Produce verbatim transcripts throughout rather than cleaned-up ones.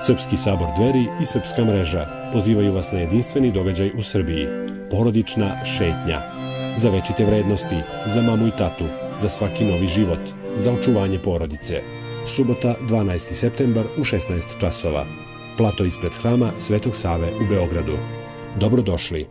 Srpski sabor Dveri i Srpska mreža pozivaju vas na jedinstveni događaj u Srbiji. Porodična šetnja. Za večite vrednosti, za mamu i tatu, za svaki novi život, za očuvanje porodice. Subota, dvanaesti septembar u šesnaest časova. Plato ispred hrama Svetog Save u Beogradu. Dobrodošli.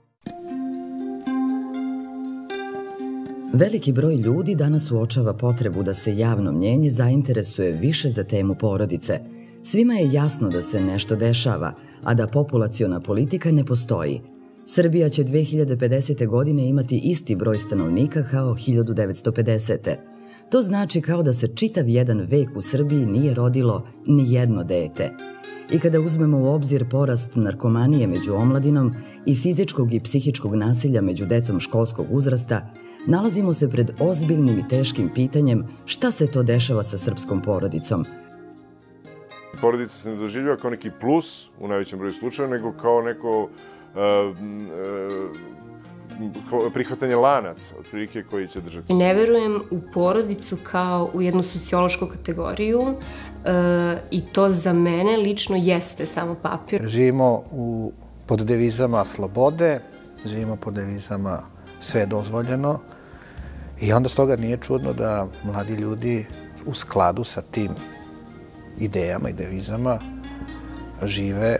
Veliki broj ljudi danas uočava potrebu da se javno mnjenje zainteresuje više za temu porodice. Svima je jasno da se nešto dešava, a da populaciona politika ne postoji. Srbija će dve hiljade pedesete. godine imati isti broj stanovnika kao hiljadu devetsto pedesete. To znači kao da se čitav jedan vek u Srbiji nije rodilo ni jedno dete. I kada uzmemo u obzir porast narkomanije među omladinom i fizičkog i psihičkog nasilja među decom školskog uzrasta, nalazimo se pred ozbiljnim i teškim pitanjem šta se to dešava sa srpskom porodicom. Porodica se ne doživljava kao neki plus, u najvećem broju slučajeva, nego kao neko prihvatanje lanaca, otprilike, koji će držati. Ne verujem u porodicu kao u jednu sociološku kategoriju i to za mene lično jeste samo papir. Živimo pod devizama slobode, živimo pod devizama sve je dozvoljeno i onda stoga nije čudno da mladi ljudi u skladu sa tim idejama i devizama žive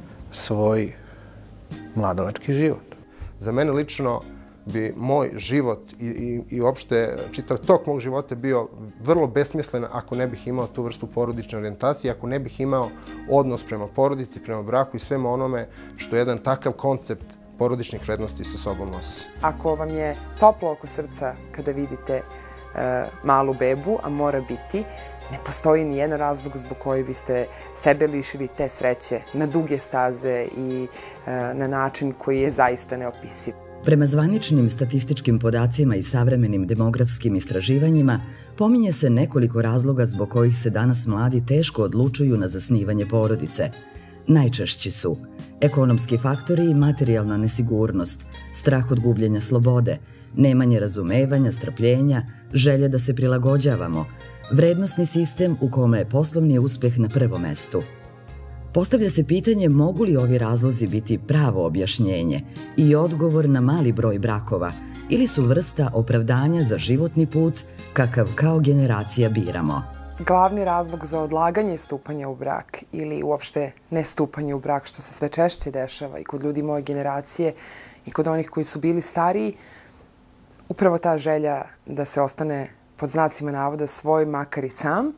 svoj mladovački život. Za mene lično bi moj život i, i, i uopšte čitav tok mog života bio vrlo besmislen ako ne bih imao tu vrstu porodične orijentacije, ako ne bih imao odnos prema porodici, prema braku i svema onome što jedan takav koncept porodičnih vrednosti sa sobom nosi. Ako vam je toplo oko srca kada vidite e, malu bebu, a mora biti, ne postoji ni jedan razlog zbog koji biste sebe lišili te sreće na duge staze i e, na način koji je zaista neopisiv. Prema zvaničnim statističkim podacima i savremenim demografskim istraživanjima, pominje se nekoliko razloga zbog kojih se danas mladi teško odlučuju na zasnivanje porodice. Najčešći su ekonomski faktori i materijalna nesigurnost, strah od gubljenja slobode, nemanje razumevanja, strpljenja, želje da se prilagođavamo, vrednosni sistem u kome je poslovni uspeh na prvom mestu. Postavlja se pitanje mogu li ovi razlozi biti pravo objašnjenje i odgovor na mali broj brakova ili su vrsta opravdanja za životni put kakav kao generacija biramo. Glavni razlog za odlaganje stupanja u brak ili uopšte ne stupanje u brak, što se sve češće dešava i kod ljudi moje generacije i kod onih koji su bili stariji, upravo ta želja da se ostane pod znacima navoda svoj, makar i sam,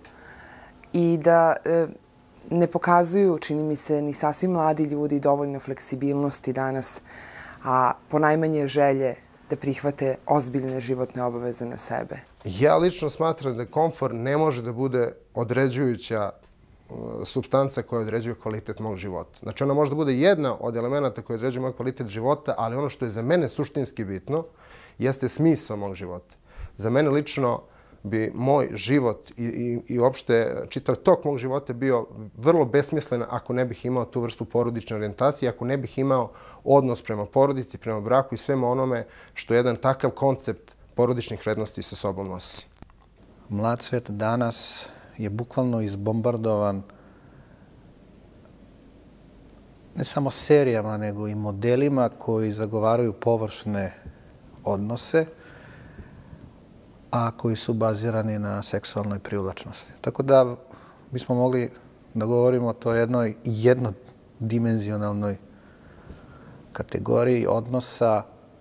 i da e, ne pokazuju, čini mi se, ni sasvim mladi ljudi dovoljno fleksibilnosti danas, a ponajmanje želje da prihvate ozbiljne životne obaveze na sebe. Ja lično smatram da komfor ne može da bude određujuća supstanca koja određuje kvalitet mog života. Znači, ona može da bude jedna od elemenata koja određuje moj kvalitet života, ali ono što je za mene suštinski bitno jeste smisao mog života. Za mene lično bi moj život i, i, i uopšte čitav tok mog života bio vrlo besmislen ako ne bih imao tu vrstu porodične orijentacije, ako ne bih imao odnos prema porodici, prema braku i svema onome što jedan takav koncept porodičnih vrednosti sa sobom nosi. Mlad svet danas je bukvalno izbombardovan ne samo serijama, nego i modelima koji zagovaraju površne odnose, a koji su bazirani na seksualnoj privlačnosti. Tako da bismo mogli da govorimo o toj jednoj jednodimenzionalnoj kategoriji odnosa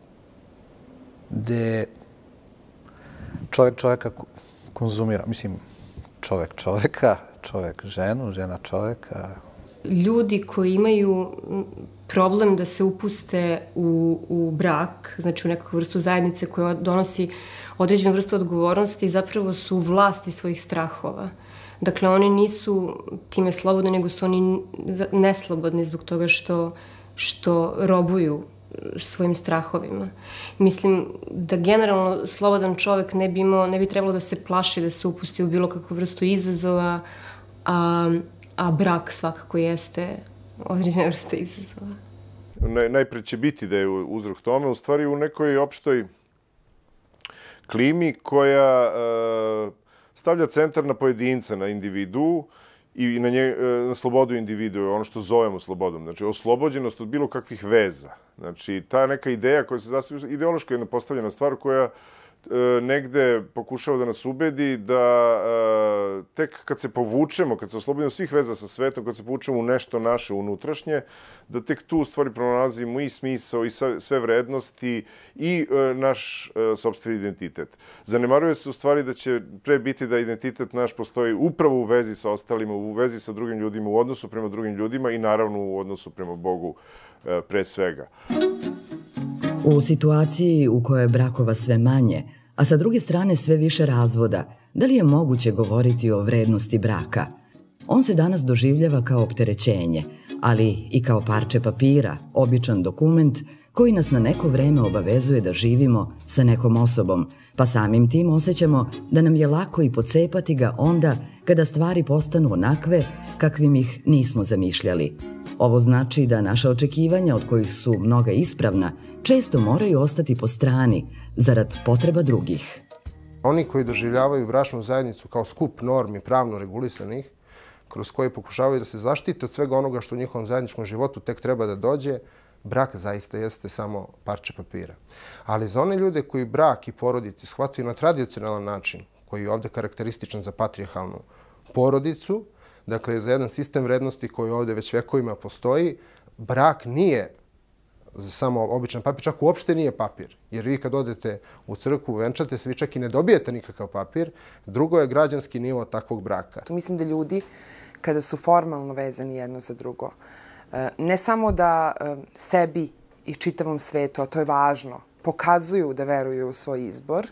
gde čovjek čovjeka konzumira. Mislim, čovjek čovjeka, čovjek ženu, žena čovjeka. Ljudi koji imaju problem da se upuste u, u brak, znači u nekakvu vrstu zajednice koja donosi određenu vrstu odgovornosti, zapravo su u vlasti svojih strahova. Dakle, oni nisu time slobodni, nego su oni neslobodni zbog toga što, što robuju svojim strahovima. Mislim da generalno slobodan čovjek ne bi imao, ne bi trebalo da se plaši da se upusti u bilo kakvu vrstu izazova, a, a brak svakako jeste određena vrsta izazova. Naj, najpre će biti da je uzrok tome, u stvari u nekoj opštoj klimi koja uh, stavlja centar na pojedinca, na individu i na, nje, na slobodu individue, ono što zovemo slobodom. Znači, oslobođenost od bilo kakvih veza. Znači, ta neka ideja koja se zastavlja, ideološko jedna postavljena stvar koja negde pokušava da nas ubedi da tek kad se povučemo, kad se oslobodimo svih veza sa svetom, kad se povučemo u nešto naše unutrašnje, da tek tu u stvari pronalazimo i smisao i sve vrednosti i naš sopstveni identitet. Zanemaruje se u stvari da će pre biti da identitet naš postoji upravo u vezi sa ostalima, u vezi sa drugim ljudima, u odnosu prema drugim ljudima i naravno u odnosu prema Bogu pre svega. U situaciji u kojoj je brakova sve manje, a sa druge strane sve više razvoda, da li je moguće govoriti o vrednosti braka? On se danas doživljava kao opterećenje, ali i kao parče papira, običan dokument koji nas na neko vreme obavezuje da živimo sa nekom osobom, pa samim tim osjećamo da nam je lako i pocepati ga onda kada stvari postanu onakve kakvim ih nismo zamišljali. Ovo znači da naša očekivanja, od kojih su mnoga ispravna, često moraju ostati po strani zarad potreba drugih. Oni koji doživljavaju bračnu zajednicu kao skup normi pravno regulisanih, kroz koje pokušavaju da se zaštite od svega onoga što u njihovom zajedničkom životu tek treba da dođe, brak zaista jeste samo parče papira. Ali za one ljude koji brak i porodice shvataju na tradicionalan način, koji je ovde karakterističan za patrijarhalnu porodicu, dakle za jedan sistem vrednosti koji ovde već vekovima postoji, brak nije samo običan papir, čak uopšte nije papir. Jer vi kad odete u crkvu, venčate se, vi čak i ne dobijete nikakav papir. Drugo je građanski nivo takvog braka. Mislim da ljudi, kada su formalno vezani jedno za drugo, ne samo da sebi i čitavom svetu, a to je važno, pokazuju da veruju u svoj izbor,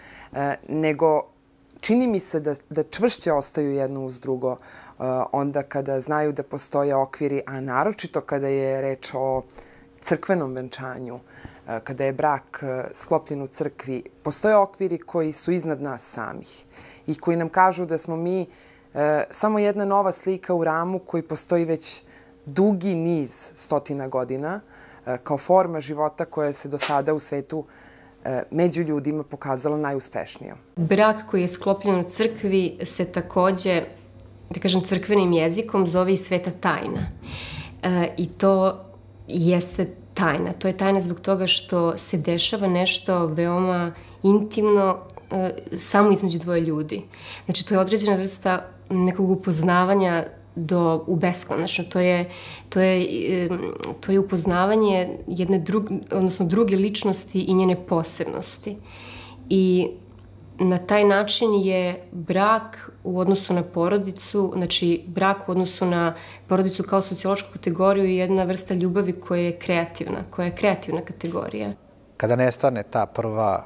nego čini mi se da, da čvršće ostaju jedno uz drugo onda kada znaju da postoje okviri, a naročito kada je reč o crkvenom venčanju, kada je brak sklopljen u crkvi, postoje okviri koji su iznad nas samih i koji nam kažu da smo mi samo jedna nova slika u ramu koji postoji već dugi niz stotina godina kao forma života koja se do sada u svetu među ljudima pokazala najuspešnijom. Brak koji je sklopljen u crkvi se takođe, da kažem crkvenim jezikom, zove i sveta tajna. E, I to jeste tajna. To je tajna zbog toga što se dešava nešto veoma intimno e, samo između dvoje ljudi. Znači, to je određena vrsta nekog upoznavanja do, u beskonačno. To je, to je, to je upoznavanje jedne drug, odnosno druge ličnosti i njene posebnosti. I na taj način je brak u odnosu na porodicu, znači brak u odnosu na porodicu kao sociološku kategoriju je jedna vrsta ljubavi koja je kreativna, koja je kreativna kategorija. Kada nestane ta prva,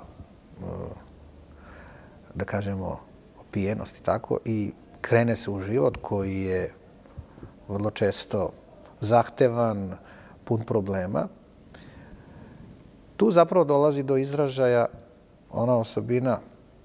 da kažemo, opijenost i tako, i krene se u život koji je vrlo često zahtevan, pun problema, tu zapravo dolazi do izražaja ona osobina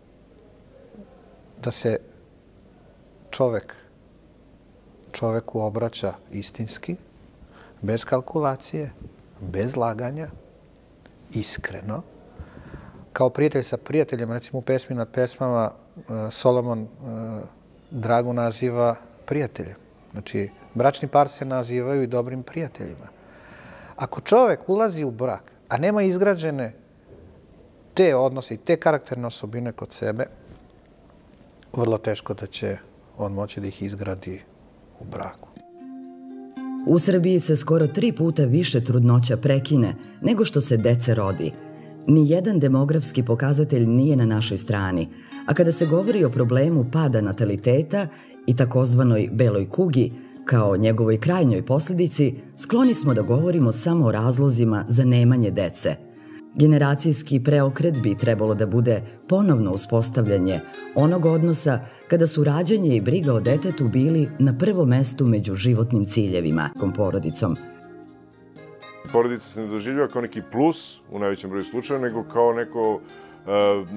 da se čovek čoveku obraća istinski, bez kalkulacije, bez laganja, iskreno. Kao prijatelj sa prijateljem, recimo u pesmi nad pesmama, Solomon Dragu naziva prijateljem. Znači, bračni par se nazivaju i dobrim prijateljima. Ako čovek ulazi u brak, a nema izgrađene te odnose i te karakterne osobine kod sebe, vrlo teško da će on moći da ih izgradi u braku. U Srbiji se skoro tri puta više trudnoća prekine nego što se dece rodi. Nijedan demografski pokazatelj nije na našoj strani, a kada se govori o problemu pada nataliteta i takozvanoj beloj kugi, kao njegovoj krajnjoj posljedici, skloni smo da govorimo samo o razlozima za nemanje dece. Generacijski preokret bi trebalo da bude ponovno uspostavljanje onog odnosa kada su rađanje i briga o detetu bili na prvom mestu među životnim ciljevima porodicom. Porodica se ne doživljava kao neki plus u najvećem broju slučaja, nego kao neko uh,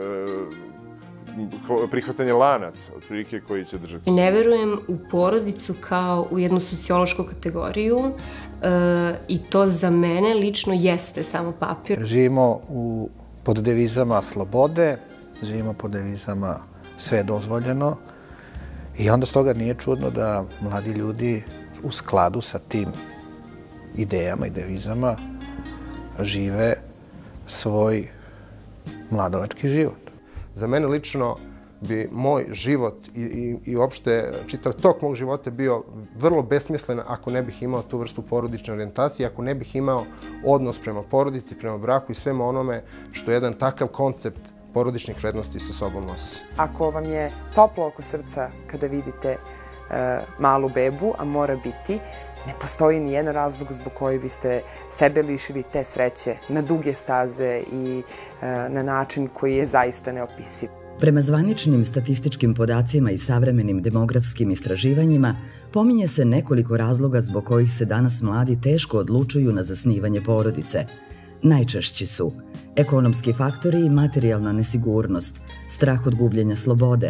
uh, prihvatanje lanaca, otprilike koji će držati. Ne verujem u porodicu kao u jednu sociološku kategoriju uh, i to za mene lično jeste samo papir. Živimo u, pod devizama slobode, živimo pod devizama sve je dozvoljeno I onda stoga nije čudno da mladi ljudi u skladu sa tim idejama i devizama žive svoj mladovački život. Za mene lično bi moj život i, i, i uopšte čitav tok mog života bio vrlo besmislen ako ne bih imao tu vrstu porodične orijentacije, ako ne bih imao odnos prema porodici, prema braku i svema onome što jedan takav koncept porodičnih vrednosti sa sobom nosi. Ako vam je toplo oko srca kada vidite e, malu bebu, a mora biti, ne postoji ni jedan razlog zbog koji biste sebe lišili te sreće na duge staze i e, na način koji je zaista neopisiv. Prema zvaničnim statističkim podacima i savremenim demografskim istraživanjima, pominje se nekoliko razloga zbog kojih se danas mladi teško odlučuju na zasnivanje porodice. Najčešći su ekonomski faktori i materijalna nesigurnost, strah od gubljenja slobode,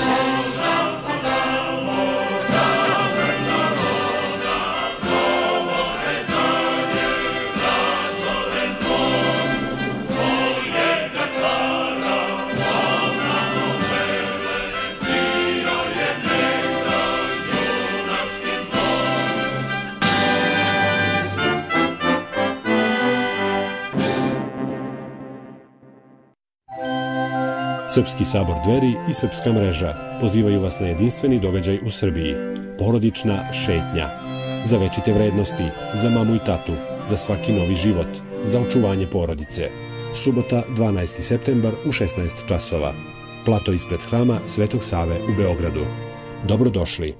Srpski sabor Dveri i Srpska mreža pozivaju vas na jedinstveni događaj u Srbiji. Porodična šetnja. Za večite vrednosti, za mamu i tatu, za svaki novi život, za očuvanje porodice. Subota, dvanaesti septembar u šesnaest časova. Plato ispred hrama Svetog Save u Beogradu. Dobrodošli.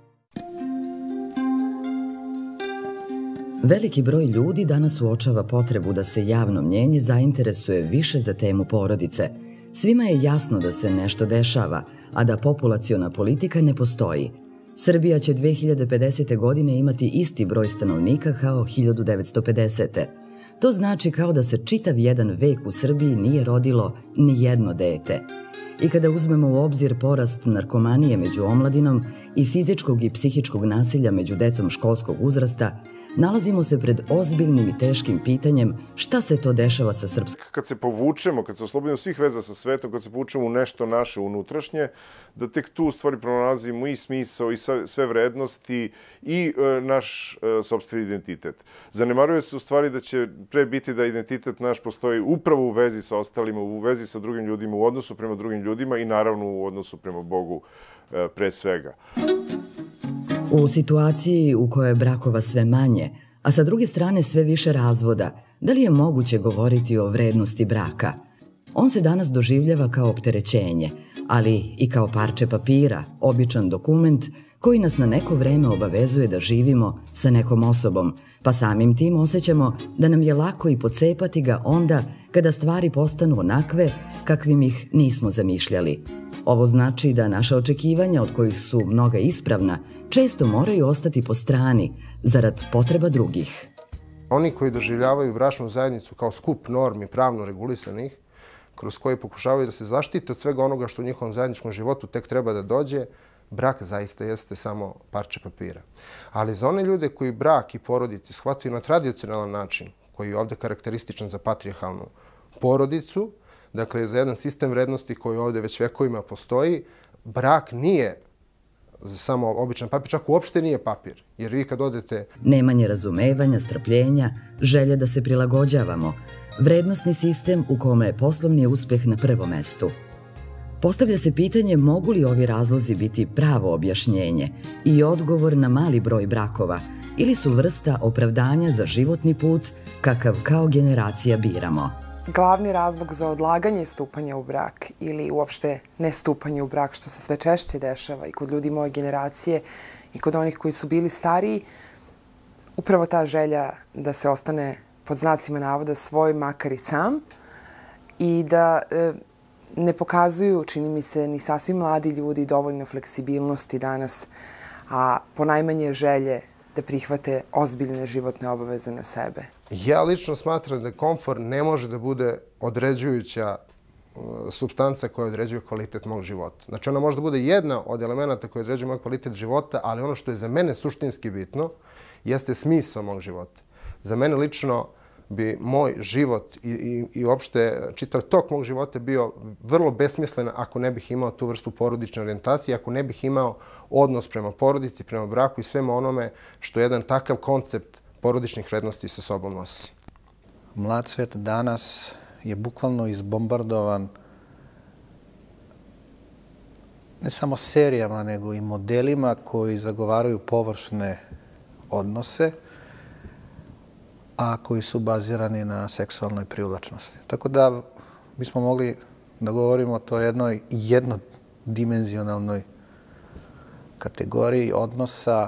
Veliki broj ljudi danas uočava potrebu da se javno mnjenje zainteresuje više za temu porodice. Svima je jasno da se nešto dešava, a da populaciona politika ne postoji. Srbija će dve hiljade pedesete. godine imati isti broj stanovnika kao hiljadu devetsto pedesete. To znači kao da se čitav jedan vek u Srbiji nije rodilo ni jedno dete. I kada uzmemo u obzir porast narkomanije među omladinom i fizičkog i psihičkog nasilja među decom školskog uzrasta, nalazimo se pred ozbiljnim i teškim pitanjem šta se to dešava sa srpskom. Kad se povučemo, kad se oslobodimo svih veza sa svetom, kad se povučemo u nešto naše unutrašnje, da tek tu u stvari pronalazimo i smisao i sve vrednosti i e, naš e, sopstveni identitet. Zanemaruje se u stvari da će pre biti da identitet naš postoji upravo u vezi sa ostalima, u vezi sa drugim ljudima, u odnosu prema drugim ljudima i naravno u odnosu prema Bogu e, pre svega. U situaciji u kojoj je brakova sve manje, a sa druge strane sve više razvoda, da li je moguće govoriti o vrednosti braka? On se danas doživljava kao opterećenje, ali i kao parče papira, običan dokument koji nas na neko vreme obavezuje da živimo sa nekom osobom, pa samim tim osjećamo da nam je lako i pocepati ga onda kada stvari postanu onakve kakvim ih nismo zamišljali. Ovo znači da naša očekivanja, od kojih su mnoga ispravna, često moraju ostati po strani zarad potreba drugih. Oni koji doživljavaju bračnu zajednicu kao skup normi pravno regulisanih, kroz koje pokušavaju da se zaštite od svega onoga što u njihovom zajedničkom životu tek treba da dođe, brak zaista jeste samo parče papira. Ali za one ljude koji brak i porodice shvataju na tradicionalan način, koji je ovde karakterističan za patrijarhalnu porodicu, dakle za jedan sistem vrednosti koji ovde već vekovima postoji, brak nije samo običan papir, čak uopšte nije papir. Jer vi kad odete... Nemanje razumevanja, strpljenja, želje da se prilagođavamo, vrednosni sistem u kome je poslovni uspeh na prvom mestu. Postavlja se pitanje mogu li ovi razlozi biti pravo objašnjenje i odgovor na mali broj brakova ili su vrsta opravdanja za životni put kakav kao generacija biramo. Glavni razlog za odlaganje stupanja u brak ili uopšte ne stupanje u brak, što se sve češće dešava i kod ljudi moje generacije i kod onih koji su bili stariji, upravo ta želja da se ostane pod znacima navoda svoj, makar i sam, i da e, ne pokazuju, čini mi se, ni sasvim mladi ljudi dovoljno fleksibilnosti danas, a ponajmanje želje da prihvate ozbiljne životne obaveze na sebe. Ja lično smatram da komfor ne može da bude određujuća supstanca koja određuje kvalitet mog života. Znači ona može da bude jedna od elemenata koja određuje moj kvalitet života, ali ono što je za mene suštinski bitno jeste smisao mog života. Za mene lično bi moj život i, i, i uopšte čitav tok mog života bio vrlo besmislen ako ne bih imao tu vrstu porodične orijentacije, ako ne bih imao odnos prema porodici, prema braku i svemu onome što jedan takav koncept porodičnih vrednosti sa sobom nosi. Mlad svet danas je bukvalno izbombardovan ne samo serijama, nego i modelima koji zagovaraju površne odnose, a koji su bazirani na seksualnoj privlačnosti. Tako da bismo mogli da govorimo o toj jednoj jednodimenzionalnoj kategoriji odnosa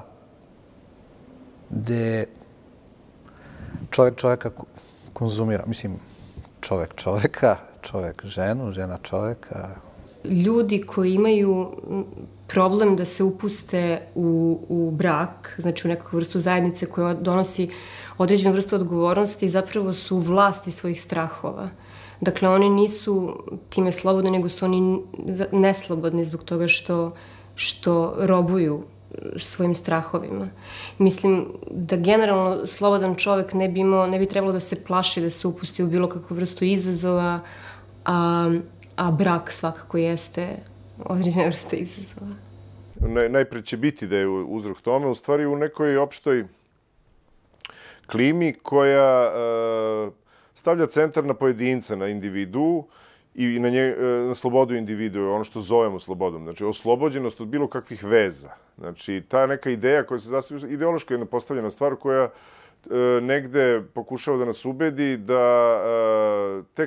gde čovjek čovjeka konzumira. Mislim, čovjek čovjeka, čovjek ženu, žena čovjeka. Ljudi koji imaju problem da se upuste u, u brak, znači u nekakvu vrstu zajednice koja donosi određenu vrstu odgovornosti, zapravo su u vlasti svojih strahova. Dakle, oni nisu time slobodni, nego su oni neslobodni zbog toga što, što robuju svojim strahovima. Mislim da generalno slobodan čovjek ne bi, imao, ne bi trebalo da se plaši da se upusti u bilo kakvu vrstu izazova, a, a brak svakako jeste određena vrsta izazova. Naj, najpre će biti da je uzrok tome, u stvari u nekoj opštoj klimi koja e, stavlja centar na pojedinca, na individu i na, nje, na slobodu individue, ono što zovemo slobodom. Znači, oslobođenost od bilo kakvih veza. Znači, ta neka ideja koja se zastavlja, ideološka jedna postavljena stvar koja e, negde pokušava da nas ubedi da e, tek